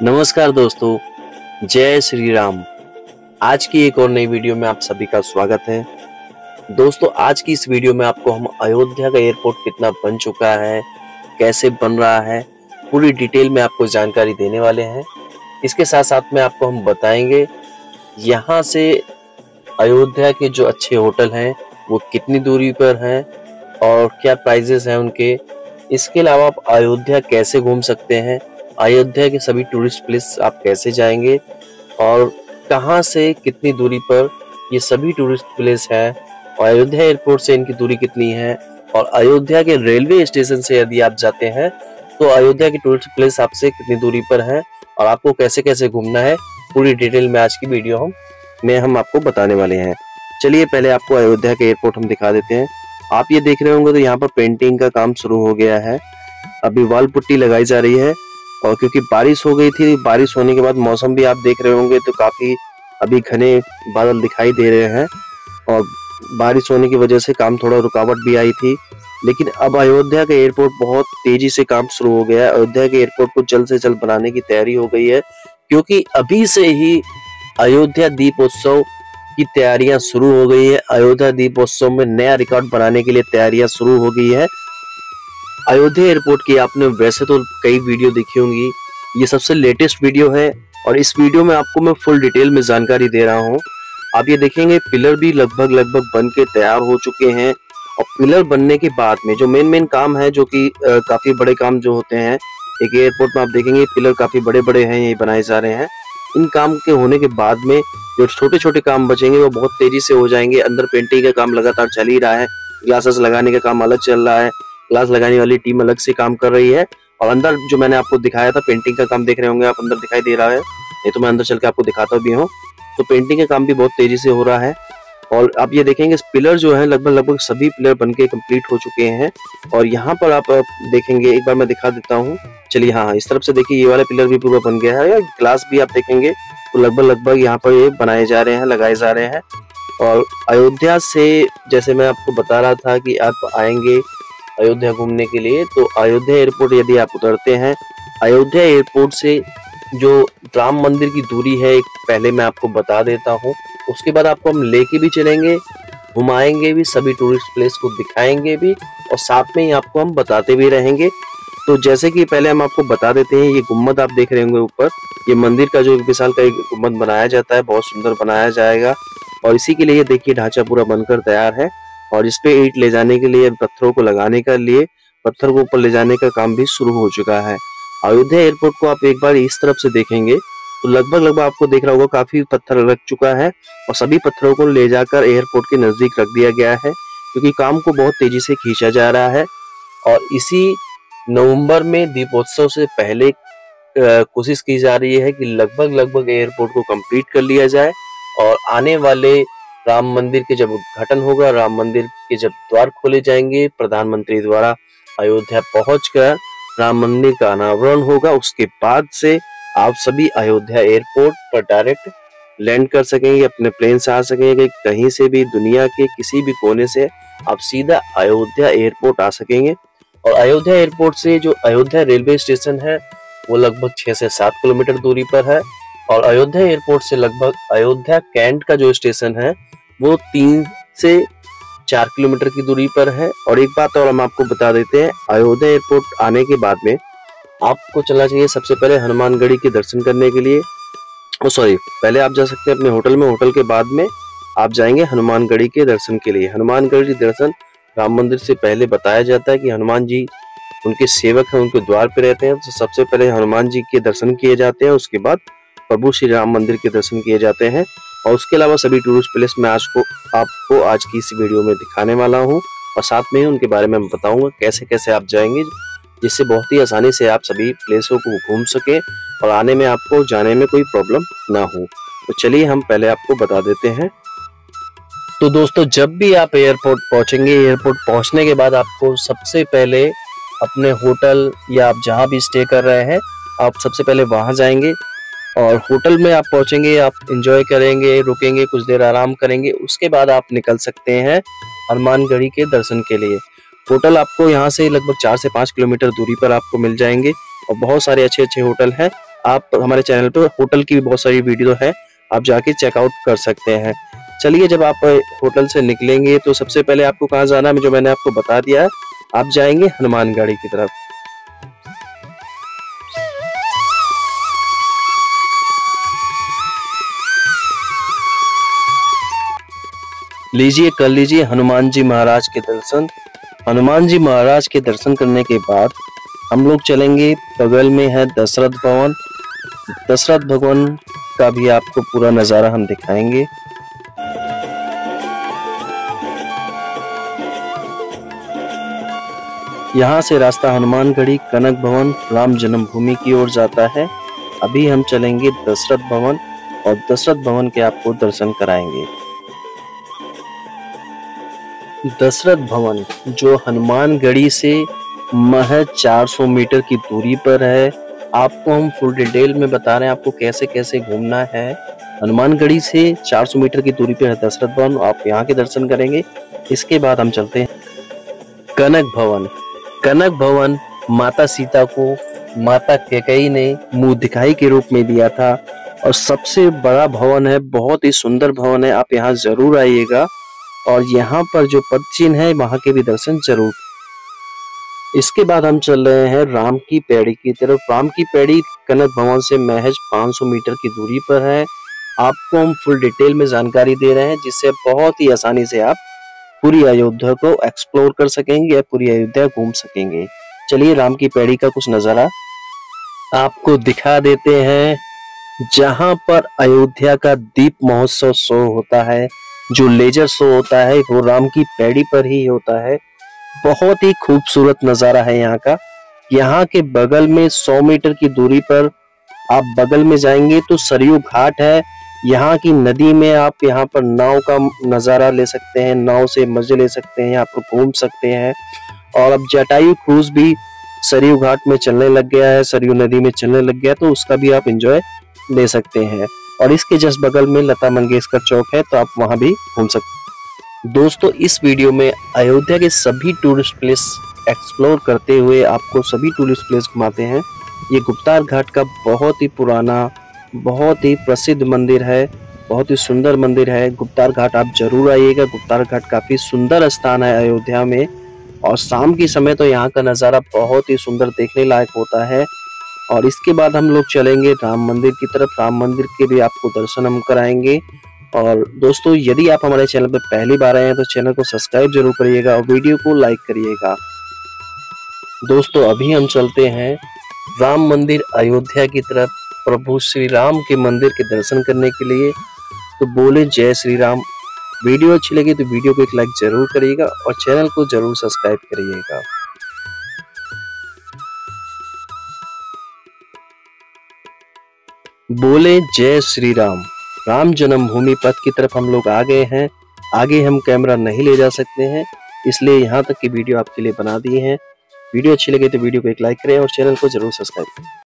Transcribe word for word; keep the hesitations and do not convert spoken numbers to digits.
नमस्कार दोस्तों, जय श्री राम। आज की एक और नई वीडियो में आप सभी का स्वागत है। दोस्तों, आज की इस वीडियो में आपको हम अयोध्या का एयरपोर्ट कितना बन चुका है, कैसे बन रहा है, पूरी डिटेल में आपको जानकारी देने वाले हैं। इसके साथ साथ में आपको हम बताएंगे यहाँ से अयोध्या के जो अच्छे होटल हैं वो कितनी दूरी पर हैं और क्या प्राइजेस हैं उनके। इसके अलावा आप अयोध्या कैसे घूम सकते हैं, अयोध्या के सभी टूरिस्ट प्लेस आप कैसे जाएंगे और कहां से कितनी दूरी पर ये सभी टूरिस्ट प्लेस हैं और अयोध्या एयरपोर्ट से इनकी दूरी कितनी है और अयोध्या के रेलवे स्टेशन से यदि आप जाते हैं तो अयोध्या के टूरिस्ट प्लेस आपसे कितनी दूरी पर है और आपको कैसे कैसे घूमना है, पूरी डिटेल में आज की वीडियो हम में हम आपको बताने वाले हैं। चलिए पहले आपको अयोध्या के एयरपोर्ट हम दिखा देते हैं। आप ये देख रहे होंगे तो यहाँ पर पेंटिंग का काम शुरू हो गया है। अभी वॉल पुट्टी लगाई जा रही है और क्योंकि बारिश हो गई थी, बारिश होने के बाद मौसम भी आप देख रहे होंगे तो काफी अभी घने बादल दिखाई दे रहे हैं और बारिश होने की वजह से काम थोड़ा रुकावट भी आई थी। लेकिन अब अयोध्या का एयरपोर्ट बहुत तेजी से काम शुरू हो गया है। अयोध्या के एयरपोर्ट को जल्द से जल्द बनाने की तैयारी हो गई है क्योंकि अभी से ही अयोध्या दीपोत्सव की तैयारियां शुरू हो गई है। अयोध्या दीपोत्सव में नया रिकॉर्ड बनाने के लिए तैयारियां शुरू हो गई है। अयोध्या एयरपोर्ट की आपने वैसे तो कई वीडियो देखी होंगी, ये सबसे लेटेस्ट वीडियो है और इस वीडियो में आपको मैं फुल डिटेल में जानकारी दे रहा हूँ। आप ये देखेंगे पिलर भी लगभग लगभग बन के तैयार हो चुके हैं और पिलर बनने के बाद में जो मेन मेन काम है, जो कि काफी बड़े काम जो होते हैं एक एयरपोर्ट में, आप देखेंगे पिलर काफी बड़े बड़े हैं, ये बनाए जा रहे हैं। इन काम के होने के बाद में जो छोटे छोटे काम बचेंगे वो बहुत तेजी से हो जाएंगे। अंदर पेंटिंग का काम लगातार चल ही रहा है, ग्लासेस लगाने का काम अलग चल रहा है, ग्लास लगाने वाली टीम अलग से काम कर रही है और अंदर जो मैंने आपको दिखाया था पेंटिंग का काम देख रहे होंगे आप, अंदर दिखाई दे रहा है, नहीं तो मैं अंदर चल के आपको दिखाता भी हूँ। तो पेंटिंग का काम भी बहुत तेजी से हो रहा है और आप ये देखेंगे पिलर जो है लगभग लगभग सभी पिलर बनके कंप्लीट हो चुके हैं और यहाँ पर आप देखेंगे, एक बार मैं दिखा देता हूँ। चलिए हाँ, इस तरफ से देखिए ये वाला पिलर भी पूरा बन गया है। ग्लास भी आप देखेंगे तो लगभग लगभग यहाँ पर ये बनाए जा रहे हैं, लगाए जा रहे हैं। और अयोध्या से जैसे मैं आपको बता रहा था कि आप आएंगे अयोध्या घूमने के लिए, तो अयोध्या एयरपोर्ट यदि आप उतरते हैं, अयोध्या एयरपोर्ट से जो राम मंदिर की दूरी है एक पहले मैं आपको बता देता हूँ। उसके बाद आपको हम लेके भी चलेंगे, घुमाएंगे भी, सभी टूरिस्ट प्लेस को दिखाएंगे भी और साथ में ही आपको हम बताते भी रहेंगे। तो जैसे कि पहले हम आपको बता देते हैं, ये गुम्बद आप देख रहे होंगे ऊपर, ये मंदिर का जो विशाल का एक गुम्बद बनाया जाता है, बहुत सुंदर बनाया जाएगा और इसी के लिए देखिए ढांचा पूरा बनकर तैयार है और इस पे ईंट ले जाने के लिए, पत्थरों को लगाने के लिए, पत्थर को ऊपर ले जाने का काम भी शुरू हो चुका है। अयोध्या एयरपोर्ट को आप एक बार इस तरफ से देखेंगे तो लगभग लगभग आपको देख रहा होगा काफी पत्थर लग चुका है और सभी पत्थरों को ले जाकर एयरपोर्ट के नजदीक रख दिया गया है क्योंकि काम को बहुत तेजी से खींचा जा रहा है। और इसी नवंबर में दीपोत्सव से पहले कोशिश की जा रही है कि लगभग लगभग एयरपोर्ट को कंप्लीट कर लिया जाए और आने वाले राम मंदिर के जब उद्घाटन होगा, राम मंदिर के जब द्वार खोले जाएंगे प्रधानमंत्री द्वारा अयोध्या पहुंचकर राम मंदिर का अनावरण होगा, उसके बाद से आप सभी अयोध्या एयरपोर्ट पर डायरेक्ट लैंड कर सकेंगे, अपने प्लेन से आ सकेंगे। कहीं से भी दुनिया के किसी भी कोने से आप सीधा अयोध्या एयरपोर्ट आ सकेंगे। और अयोध्या एयरपोर्ट से जो अयोध्या रेलवे स्टेशन है वो लगभग छह से सात किलोमीटर दूरी पर है और अयोध्या एयरपोर्ट से लगभग अयोध्या कैंट का जो स्टेशन है वो तीन से चार किलोमीटर की दूरी पर है। और एक बात और हम आपको बता देते हैं, अयोध्या एयरपोर्ट आने के बाद में आपको चलना चाहिए सबसे पहले हनुमानगढ़ी के दर्शन करने के लिए। ओ सॉरी, पहले आप जा सकते हैं अपने होटल में, होटल के बाद में आप जाएंगे हनुमानगढ़ी के दर्शन के लिए। हनुमानगढ़ी दर्शन राम मंदिर से पहले बताया जाता है कि हनुमान जी उनके सेवक हैं, उनके द्वार पे रहते हैं, तो सबसे पहले हनुमान जी के दर्शन किए जाते हैं, उसके बाद प्रभु श्री राम मंदिर के दर्शन किए जाते हैं। और उसके अलावा सभी टूरिस्ट प्लेस में आज को आपको आज की इस वीडियो में दिखाने वाला हूँ और साथ में ही उनके बारे में बताऊंगा कैसे कैसे आप जाएंगे, जिससे बहुत ही आसानी से आप सभी प्लेसों को घूम सके और आने में आपको जाने में कोई प्रॉब्लम ना हो। तो चलिए हम पहले आपको बता देते हैं। तो दोस्तों, जब भी आप एयरपोर्ट पहुंचेंगे, एयरपोर्ट पहुंचने के बाद आपको सबसे पहले अपने होटल या आप जहां भी स्टे कर रहे हैं आप सबसे पहले वहां जाएंगे और होटल में आप पहुंचेंगे, आप एंजॉय करेंगे, रुकेंगे, कुछ देर आराम करेंगे, उसके बाद आप निकल सकते हैं हनुमानगढ़ी के दर्शन के लिए। होटल आपको यहाँ से लगभग चार से पाँच किलोमीटर दूरी पर आपको मिल जाएंगे और बहुत सारे अच्छे अच्छे होटल हैं। आप हमारे चैनल पर होटल की भी बहुत सारी वीडियो है, आप जाके चेकआउट कर सकते हैं। चलिए, जब आप होटल से निकलेंगे तो सबसे पहले आपको कहाँ जाना है जो मैंने आपको बता दिया है। आप जाएंगे हनुमानगढ़ी की तरफ। लीजिए, कर लीजिए हनुमान जी महाराज के दर्शन। हनुमान जी महाराज के दर्शन करने के बाद हम लोग चलेंगे, बगल में है दशरथ भवन। दशरथ भवन का भी आपको पूरा नज़ारा हम दिखाएंगे। यहाँ से रास्ता हनुमानगढ़ी, कनक भवन, राम जन्मभूमि की ओर जाता है। अभी हम चलेंगे दशरथ भवन और दशरथ भवन के आपको दर्शन कराएंगे। दशरथ भवन जो हनुमानगढ़ी से महज चार सौ मीटर की दूरी पर है। आपको हम फुल डिटेल में बता रहे हैं आपको कैसे कैसे घूमना है। हनुमानगढ़ी से चार सौ मीटर की दूरी पर है दशरथ भवन, आप यहाँ के दर्शन करेंगे। इसके बाद हम चलते हैं कनक भवन। कनक भवन माता सीता को माता कैकेयी ने मुंह दिखाई के रूप में दिया था और सबसे बड़ा भवन है, बहुत ही सुंदर भवन है। आप यहाँ जरूर आइएगा और यहाँ पर जो पदचिन्ह है वहां के भी दर्शन जरूर। इसके बाद हम चल रहे हैं राम की पैड़ी की तरफ। राम की पैड़ी कनक भवन से महज पाँच सौ मीटर की दूरी पर है। आपको हम फुल डिटेल में जानकारी दे रहे हैं जिससे बहुत ही आसानी से आप पूरी अयोध्या को एक्सप्लोर कर सकेंगे या पूरी अयोध्या घूम सकेंगे। चलिए, राम की पैड़ी का कुछ नजारा आपको दिखा देते हैं। जहां पर अयोध्या का दीप महोत्सव शो होता है, जो लेजर शो होता है, वो राम की पैड़ी पर ही होता है। बहुत ही खूबसूरत नजारा है यहाँ का। यहाँ के बगल में सौ मीटर की दूरी पर आप बगल में जाएंगे तो सरयू घाट है। यहाँ की नदी में आप यहाँ पर नाव का नजारा ले सकते हैं, नाव से मजे ले सकते हैं, यहाँ पर घूम सकते हैं। और अब जटायु क्रूज भी सरयू घाट में चलने लग गया है, सरयू नदी में चलने लग गया, तो उसका भी आप एंजॉय ले सकते हैं। और इसके जस्ट बगल में लता मंगेशकर चौक है, तो आप वहां भी घूम सकते हैं। दोस्तों, इस वीडियो में अयोध्या के सभी टूरिस्ट प्लेस एक्सप्लोर करते हुए आपको सभी टूरिस्ट प्लेस घुमाते हैं। ये गुप्तार घाट का बहुत ही पुराना, बहुत ही प्रसिद्ध मंदिर है, बहुत ही सुंदर मंदिर है। गुप्तार घाट आप जरूर आइएगा। गुप्तार घाट काफी सुंदर स्थान है अयोध्या में और शाम के समय तो यहाँ का नज़ारा बहुत ही सुंदर देखने लायक होता है। और इसके बाद हम लोग चलेंगे राम मंदिर की तरफ। राम मंदिर के भी आपको दर्शन हम कराएंगे। और दोस्तों, यदि आप हमारे चैनल पर पहली बार आए हैं तो चैनल को सब्सक्राइब जरूर करिएगा और वीडियो को लाइक करिएगा। दोस्तों, अभी हम चलते हैं राम मंदिर अयोध्या की तरफ, प्रभु श्री राम के मंदिर के दर्शन करने के लिए। तो बोले जय श्री राम। वीडियो अच्छी लगी तो वीडियो को एक लाइक जरूर करिएगा और चैनल को जरूर सब्सक्राइब करिएगा। बोले जय श्री राम। राम जन्मभूमि पथ की तरफ हम लोग आ गए हैं। आगे हम कैमरा नहीं ले जा सकते हैं, इसलिए यहाँ तक की वीडियो आपके लिए बना दी है। वीडियो अच्छी लगी तो वीडियो को एक लाइक करें और चैनल को जरूर सब्सक्राइब करें।